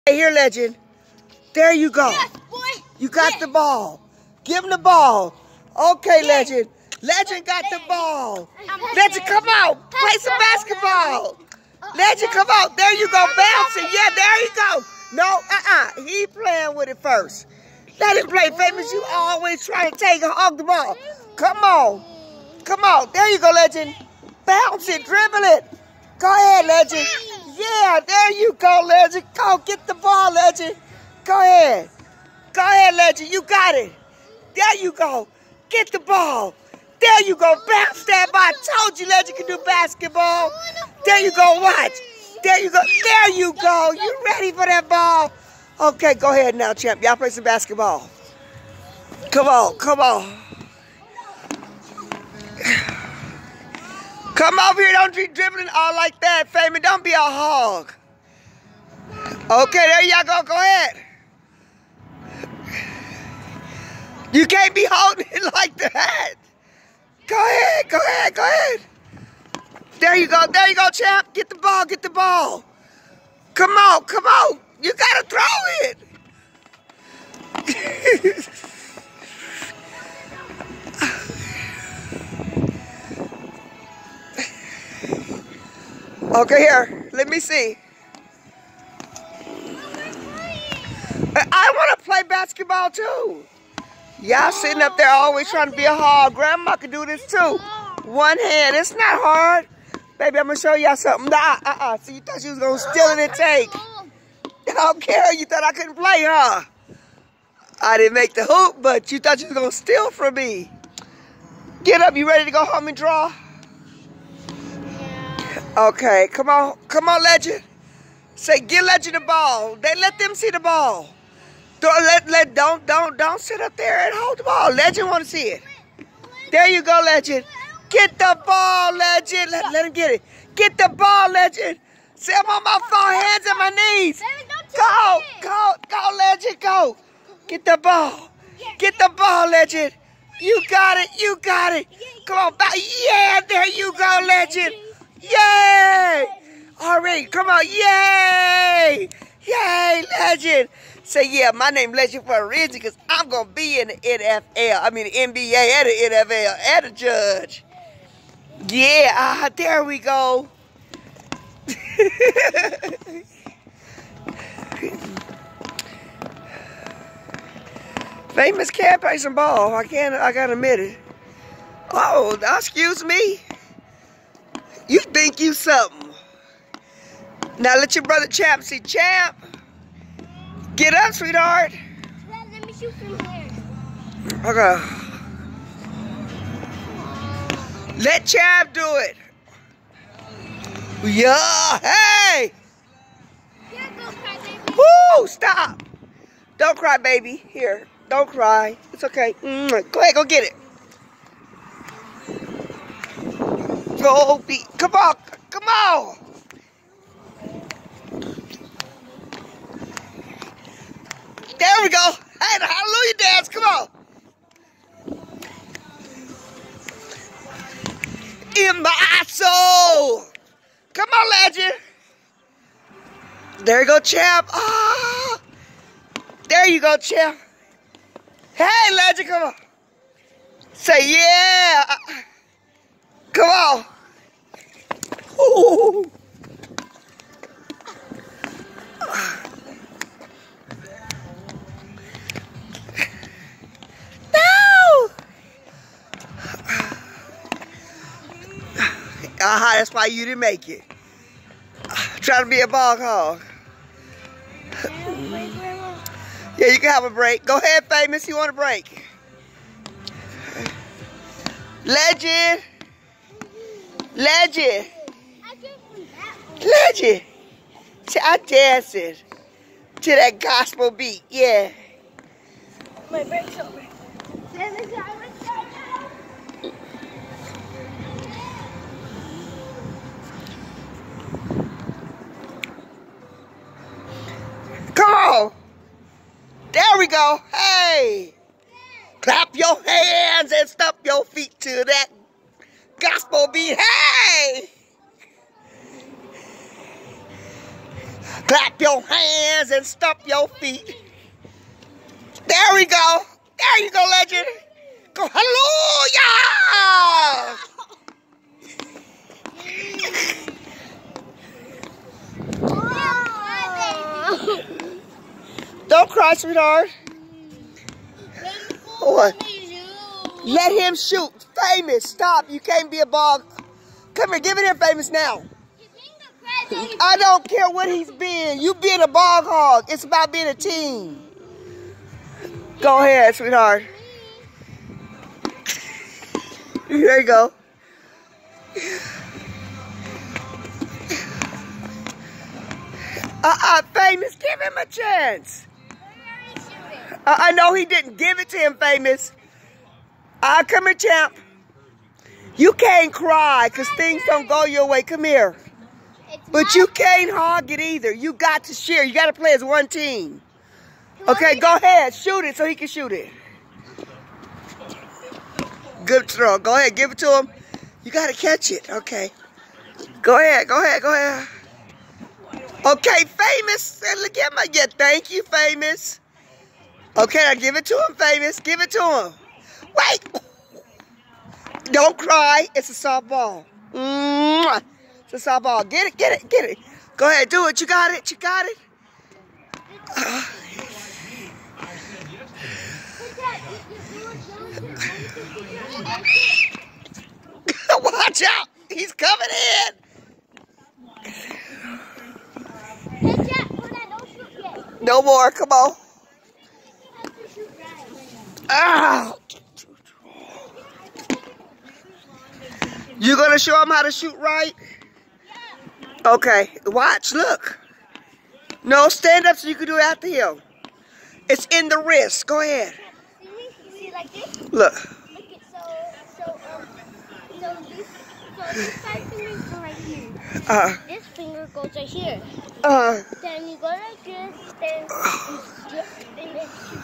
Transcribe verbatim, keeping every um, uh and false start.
Hey, here, Legend. There you go. Yes, boy. You got Yes. the ball. Give him the ball. Okay, Legend. Legend got the ball. Legend, come out. Play some basketball. Legend, come out. There you go. Bounce it. Yeah, there you go. No, uh-uh. He playing with it first. Let him play, Famous. You always try to take and hog the ball. Come on. Come on. There you go, Legend. Bounce it. Dribble it. Go ahead, Legend. Yeah, there you go, Legend. Go get the ball, Legend. Go ahead. Go ahead, Legend. You got it. There you go. Get the ball. There you go. Bounce that ball. I told you Legend can do basketball. There you go. Watch. There you go. There you go. You ready for that ball? Okay, go ahead now, champ. Y'all play some basketball. Come on. Come on. Come over here. Don't be dribbling all like that, Famous. Don't be a hog. Okay, there y'all go. Go ahead. You can't be holding it like that. Go ahead. Go ahead. Go ahead. There you go. There you go, champ. Get the ball. Get the ball. Come on. Come on. You got to throw it. Okay, here. Let me see. I want to play basketball too. Y'all sitting up there always trying to be a hog. Grandma can do this too. One hand. It's not hard. Baby, I'm going to show y'all something. Nah, uh-uh. So you thought you was going to steal it and take. I don't care. You thought I couldn't play, huh? I didn't make the hoop, but you thought you was going to steal from me. Get up. You ready to go home and draw? Okay. Come on. Come on, Legend. Say, get Legend the ball. They let them see the ball. Don't let, let don't don't don't sit up there and hold the ball. Legend want to see it. There you go, Legend. Get the ball, Legend. Let, let him get it. Get the ball, Legend. Say, I'm on my phone, hands on my knees. Go, go, go, Legend, go. Get the ball. Get the ball, Legend. You got it. You got it. Come on, back. Yeah, there you go, Legend. Yay! Already, come on, yay! Yay, Legend! Say, yeah, my name Legend for a reason, because I'm going to be in the N F L, I mean the N B A and the N F L, and a judge. Yeah, uh, there we go. Famous can't play some ball, I can't, I gotta admit it. Oh, excuse me. You think you something. Now let your brother Champ see. Champ, get up, sweetheart. Let me shoot from here. Okay. Let Champ do it. Yeah, hey. Here goes cry, baby. Woo, stop. Don't cry, baby. Here, don't cry. It's okay. Mm, go ahead, go get it. Go, be. Come on, come on. There we go. Hey, the hallelujah dance. Come on. In my soul. Come on, Legend. There you go, Champ. Ah. There you go, Champ. Hey, Legend, come on. Say, yeah. Come on. Ooh. Uh-huh, that's why you didn't make it. Trying to be a ball hog. Yeah, you can have a break. Go ahead, Famous. You want a break? Legend. Legend. Legend. See, I dance it to that gospel beat. Yeah. My break's over. Come on. There we go. Hey. Clap your hands and stomp your feet to that gospel beat. Hey. Clap your hands and stomp your feet. There we go. There you go, legend. Go, hallelujah! Don't cry, sweetheart. What? Let him shoot. Famous, stop. You can't be a ball. Come here, give it here, Famous, now. I don't care what he's being. You being a ball hog. It's about being a team. Go ahead, sweetheart. There you go. Uh-uh, Famous, give him a chance. Uh, I know he didn't give it to him, Famous. Uh, come here, champ. You can't cry because things don't go your way. Come here. But you can't hog it either. You got to share. You got to play as one team. Okay, go ahead. Shoot it so he can shoot it. Good throw. Go ahead. Give it to him. You got to catch it. Okay. Go ahead. Go ahead. Go ahead. Okay, Famous. Look at my, yeah, thank you, Famous. Okay, now give it to him, Famous. Give it to him. Wait. Don't cry. It's a softball. Mwah. It's a softball. Get it, get it, get it. Go ahead, do it. You got it. You got it. Uh. Watch out. He's coming in. No more. Come on. Ah. You gonna show him how to shoot right? Okay. Watch. Look. No, stand up so you can do it after him. It's in the wrist. Go ahead. See, like this? Look. Look it. So, so, um, so this, so this five fingers go right here. Uh. This finger goes right here. Uh. Then you go like this. Then you just, and then